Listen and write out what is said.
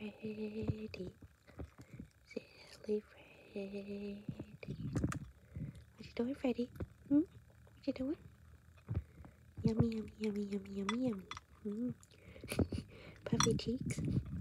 Fredi. Silly Fredi. What you doing, Fredi? What you doing? Yummy, yummy, yummy, yummy, yummy, yummy. Puffy cheeks.